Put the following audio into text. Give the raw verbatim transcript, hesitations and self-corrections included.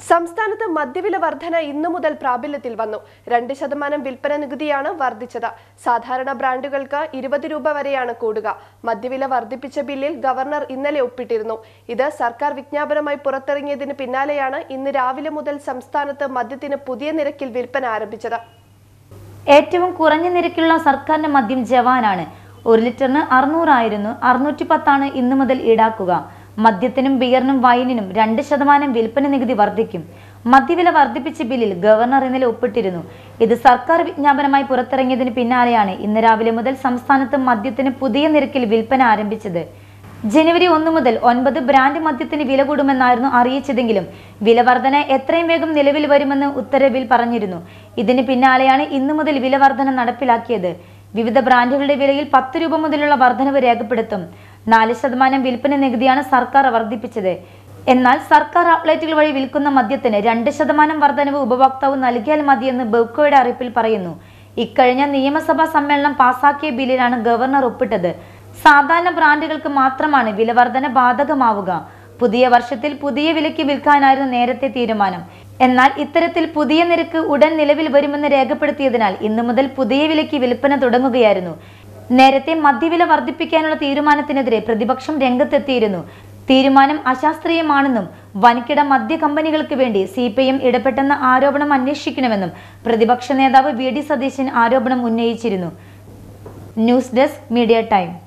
സംസ്ഥാനത്ത് മദ്യവില വർധന ഇന്നു മുതൽ പ്രാബല്യത്തിൽ വന്നു. രണ്ട് ശതമാനം വിൽപ്പന നികുതിയാണ് വർദ്ധിച്ചത്. സാധാരണ ബ്രാൻഡുകൾക്ക് ഇരുപത് രൂപ വരെയാണ് കൂടുക. മദ്യവില വർദ്ധിപ്പിച്ച ബില്ലിൽ ഗവർണർ ഇന്നലെ ഒപ്പിട്ടിരുന്നു. ഇത് സർക്കാർ വിജ്ഞാപനമായി പുറത്തിറങ്ങിയതിന് പിന്നാലെയാണ് ഇന്ന് രാവിലെ മുതൽ സംസ്ഥാനത്ത് മദ്യത്തിന് പുതിയ നിരക്കിൽ വിൽപ്പന ആരംഭിച്ചത്. ഏറ്റവും കുറഞ്ഞ നിരക്കിലുള്ള സർക്കാരിന്റെ മദ്യം ജവാനാണ്. ഒരു ലിറ്ററിന് അറുന്നൂറായിരുന്നു. അറുന്നൂറ്റി പത്താണ് ഇന്നു മുതൽ ഈടാക്കുക. മദ്യത്തിനും ബിയറിനും വൈനിനും രണ്ട് ശതമാനം വിൽപ്പന നികുതി വർദ്ധിക്കും. മദ്യവില വർദ്ധിപ്പിച്ച ബില്ലിൽ ഗവർണർ ഇന്നലെ ഒപ്പിട്ടിരുന്നു. ഇത് സർക്കാർ വിജ്ഞാപനമായി പുറത്തിറങ്ങിയതിന് പിന്നാലെയാണ് ഇന്ന് രാവിലെ മുതൽ സംസ്ഥാനത്ത് മദ്യത്തിന് പുതിയ നിരക്കിൽ വിൽപ്പന ആരംഭിച്ചത്. ജനുവരി ഒന്ന് മുതൽ ഒൻപത് ബ്രാൻഡ് മദ്യത്തിന് വില കൂടുമെന്നായിരുന്നു അറിയിച്ചതെങ്കിലും വില വർധന എത്രയും വേഗം നിലവിൽ വരുമെന്ന് ഉത്തരവിൽ പറഞ്ഞിരുന്നു. ഇതിന് പിന്നാലെയാണ് ഇന്നു മുതൽ വില വർധന നടപ്പിലാക്കിയത്. വിവിധ ബ്രാൻഡുകളുടെ വിലയിൽ പത്ത് രൂപ മുതലുള്ള വർധനവ് രേഖപ്പെടുത്തും. നാല് ശതമാനം വിൽപ്പന നികുതിയാണ് സർക്കാർ വർദ്ധിപ്പിച്ചത്. എന്നാൽ സർക്കാർ ഔട്ട്ലെറ്റുകൾ വഴി വിൽക്കുന്ന മദ്യത്തിന് രണ്ട് ശതമാനം വർധനവ് ഉപഭോക്താവ് നൽകിയാൽ മതിയെന്ന് ബെവ്കോയുടെ അറിയിപ്പിൽ പറയുന്നു. ഇക്കഴിഞ്ഞ നിയമസഭാ സമ്മേളനം പാസാക്കിയ ബില്ലിലാണ് ഗവർണർ ഒപ്പിട്ടത്. സാധാരണ ബ്രാൻഡുകൾക്ക് മാത്രമാണ് വില വർധന ബാധകമാവുക. പുതിയ വർഷത്തിൽ പുതിയ വിലയ്ക്ക് വിൽക്കാനായിരുന്നു നേരത്തെ തീരുമാനം. എന്നാൽ ഇത്തരത്തിൽ പുതിയ നിരക്ക് ഉടൻ നിലവിൽ വരുമെന്ന് രേഖപ്പെടുത്തിയതിനാൽ ഇന്നു മുതൽ പുതിയ വിലയ്ക്ക് വിൽപ്പന തുടങ്ങുകയായിരുന്നു. നേരത്തെ മദ്യവില വർദ്ധിപ്പിക്കാനുള്ള തീരുമാനത്തിനെതിരെ പ്രതിപക്ഷം രംഗത്തെത്തിയിരുന്നു. തീരുമാനം അശാസ്ത്രീയമാണെന്നും വൻകിട മദ്യ കമ്പനികൾക്ക് വേണ്ടി സി പി എം ഇടപെട്ടെന്ന ആരോപണം അന്വേഷിക്കണമെന്നും പ്രതിപക്ഷ നേതാവ് വി ഡി സതീശൻ ആരോപണം ഉന്നയിച്ചിരുന്നു. News desk media time.